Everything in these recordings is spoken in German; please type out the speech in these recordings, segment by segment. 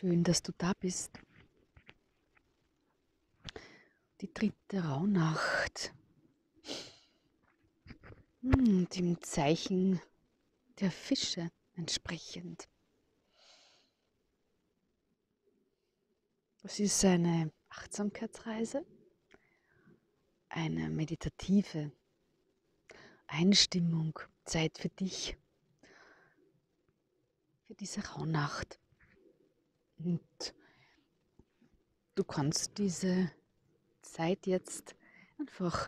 Schön, dass du da bist. Die dritte Rauhnacht. Dem Zeichen der Fische entsprechend. Es ist eine Achtsamkeitsreise, eine meditative Einstimmung, Zeit für dich, für diese Rauhnacht. Und du kannst diese Zeit jetzt einfach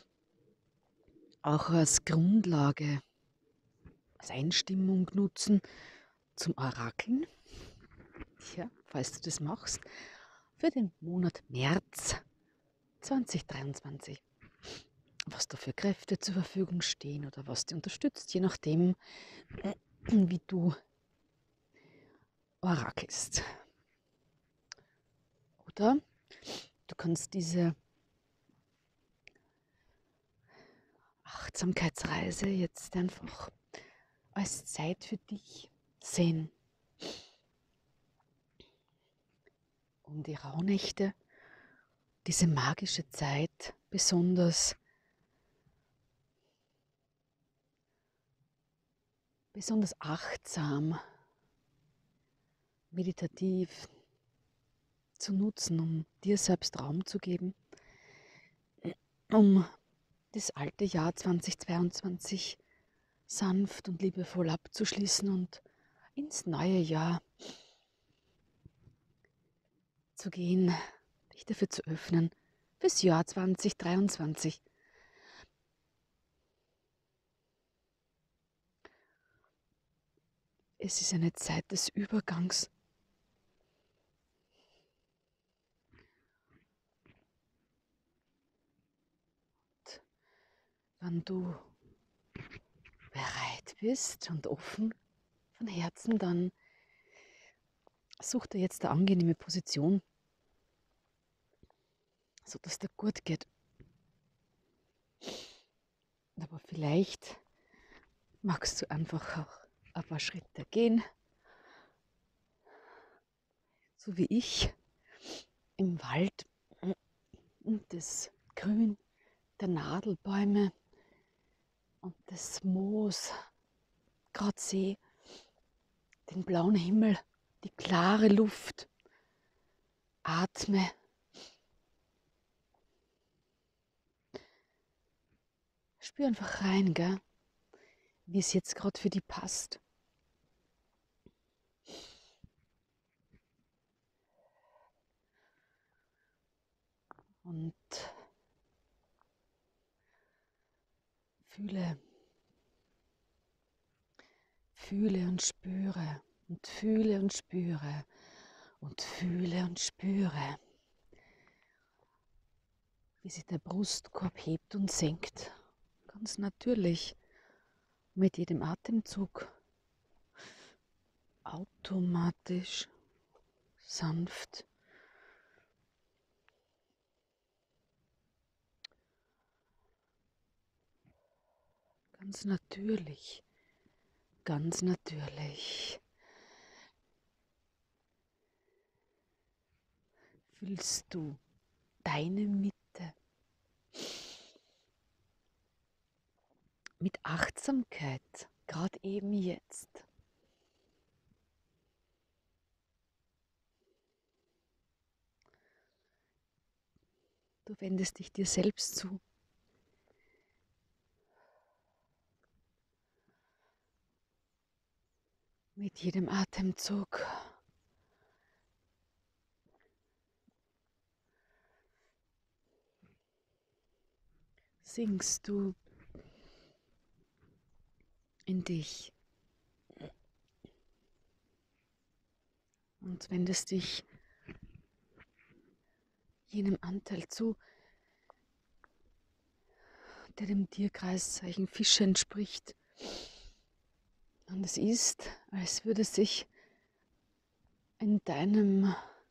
auch als Grundlage, als Einstimmung nutzen zum Orakeln. Ja, falls du das machst, für den Monat März 2023. Was da für Kräfte zur Verfügung stehen oder was dich unterstützt, je nachdem, wie du orakelst. Oder du kannst diese Achtsamkeitsreise jetzt einfach als Zeit für dich sehen, um die Rauhnächte, diese magische Zeit besonders achtsam, meditativ zu nutzen, um dir selbst Raum zu geben, um das alte Jahr 2022 sanft und liebevoll abzuschließen und ins neue Jahr zu gehen, dich dafür zu öffnen, fürs Jahr 2023. Es ist eine Zeit des Übergangs. Und wenn du bereit bist und offen von Herzen, dann such dir jetzt eine angenehme Position, sodass dir gut geht. Aber vielleicht magst du einfach auch ein paar Schritte gehen, so wie ich, im Wald und das Grün der Nadelbäume und das Moos gerade sehe, den blauen Himmel, die klare Luft, atme. Spür einfach rein, gell? Wie es jetzt gerade für dich passt. Und fühle und spüre und fühle und spüre und fühle und spüre, wie sich der Brustkorb hebt und senkt. Ganz natürlich mit jedem Atemzug. Automatisch, sanft. Ganz natürlich, ganz natürlich. Fühlst du deine Mitte mit Achtsamkeit, gerade eben jetzt. Du wendest dich dir selbst zu. Mit jedem Atemzug sinkst du in dich und wendest dich jenem Anteil zu, der dem Tierkreiszeichen Fische entspricht. Und es ist, als würde sich in deinem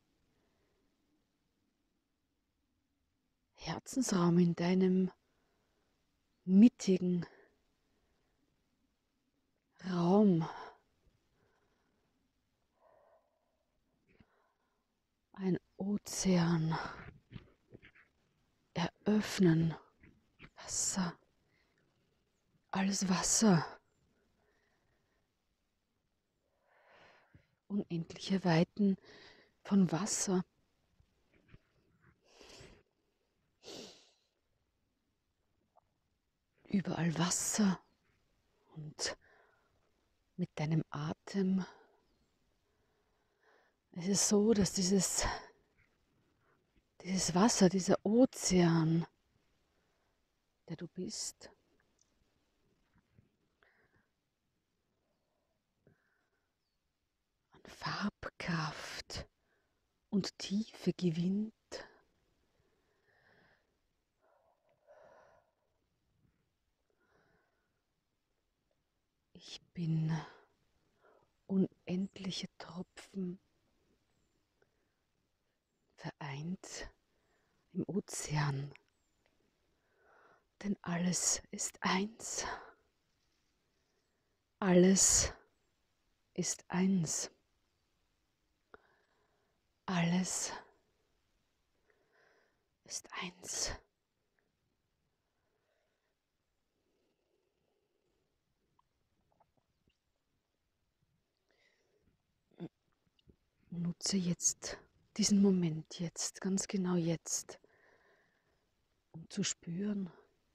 Herzensraum, in deinem mittigen Raum ein Ozean eröffnen. Wasser, alles Wasser, unendliche Weiten von Wasser. Überall Wasser und mit deinem Atem. Es ist so, dass dieses Wasser, dieser Ozean, der du bist, an Farbkraft und Tiefe gewinnt. Ich bin unendliche Tropfen vereint im Ozean, denn alles ist eins. Alles ist eins. Alles ist eins. Nutze jetzt diesen Moment jetzt, ganz genau jetzt, um zu spüren,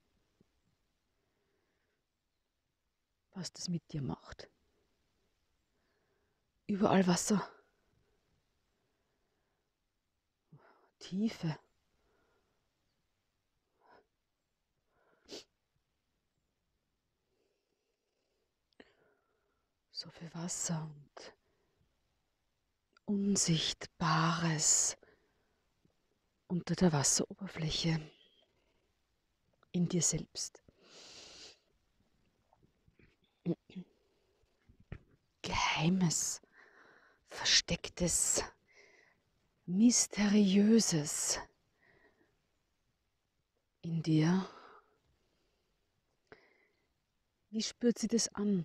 was das mit dir macht. Überall Wasser, Tiefe. So viel Wasser und Unsichtbares unter der Wasseroberfläche in dir selbst. Geheimes, Verstecktes, Mysteriöses in dir. Wie spürt sie das an?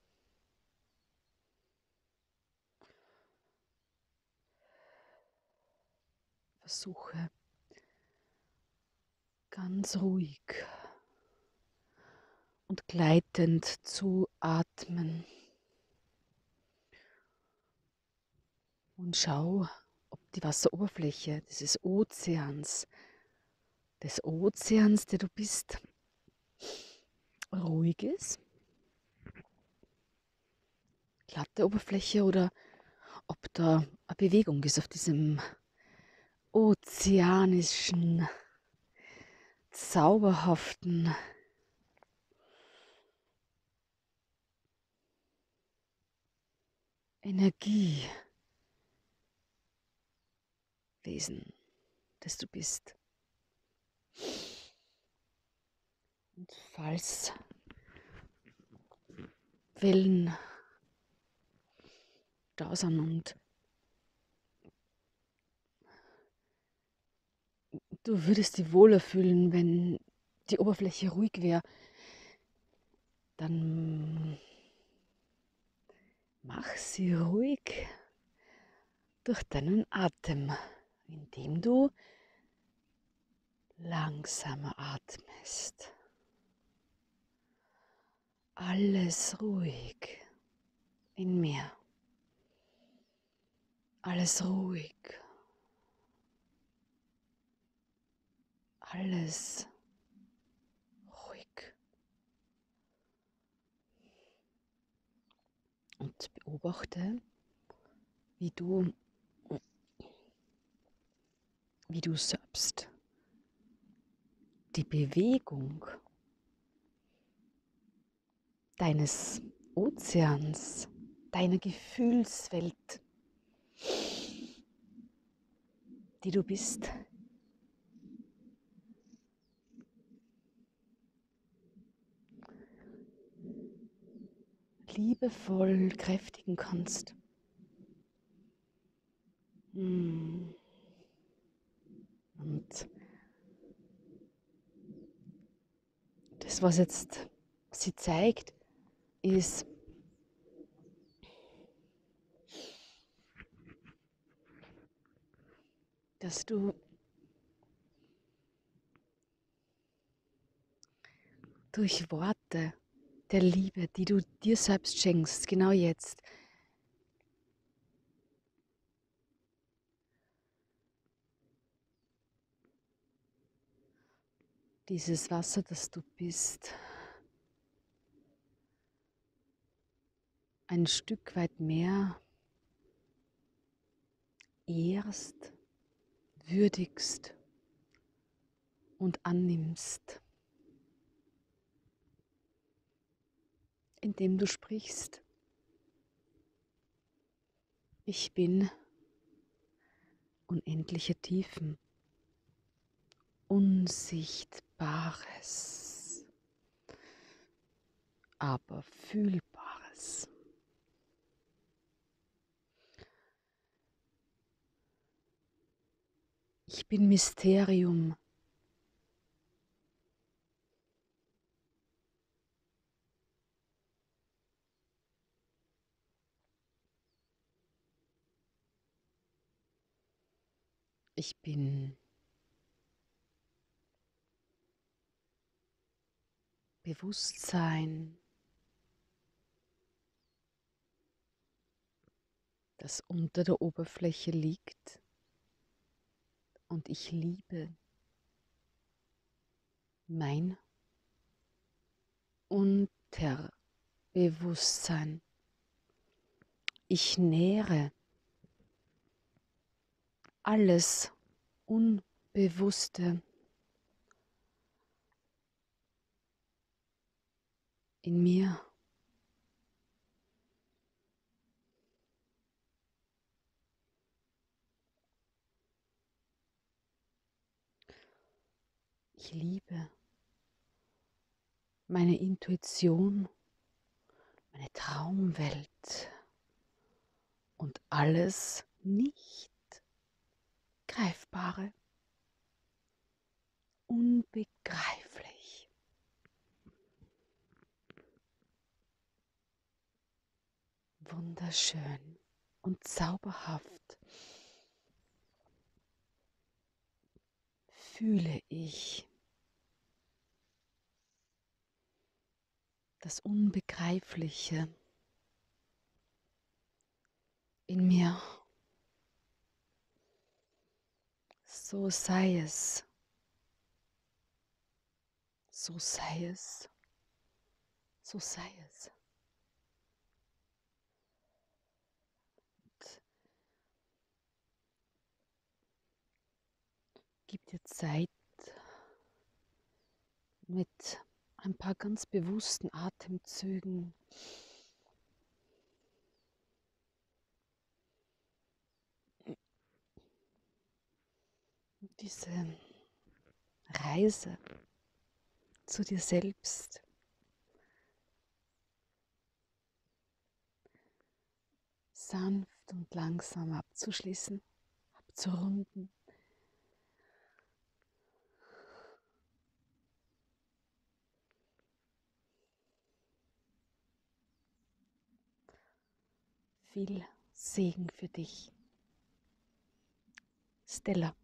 Versuche ganz ruhig und gleitend zu atmen. Und schau, ob die Wasseroberfläche des Ozeans, der du bist, ruhig ist. Glatte Oberfläche oder ob da eine Bewegung ist auf diesem ozeanischen, zauberhaften Energiewesen, das du bist. Und falls Wellen da sind und du würdest dich wohler fühlen, wenn die Oberfläche ruhig wäre, dann mach sie ruhig durch deinen Atem, indem du langsamer atmest. Alles ruhig in mir. Alles ruhig. Alles ruhig. Und beobachte, wie du selbst die Bewegung deines Ozeans, deiner Gefühlswelt, die du bist, liebevoll kräftigen kannst. Und das, was jetzt sie zeigt, ist, dass du durch Worte der Liebe, die du dir selbst schenkst, genau jetzt, dieses Wasser, das du bist, ein Stück weit mehr ehrst, würdigst und annimmst, indem du sprichst. Ich bin unendliche Tiefen, Unsichtbares, aber Fühlbares. Ich bin Mysterium. Ich bin Bewusstsein, das unter der Oberfläche liegt, und ich liebe mein Unterbewusstsein. Ich nähre alles Unbewusste in mir. Ich liebe meine Intuition, meine Traumwelt und alles nicht Greifbare, unbegreiflich. Wunderschön und zauberhaft fühle ich das Unbegreifliche in mir. So sei es, so sei es, so sei es. Und gib dir Zeit, mit ein paar ganz bewussten Atemzügen diese Reise zu dir selbst sanft und langsam abzuschließen, abzurunden. Viel Segen für dich. Stella.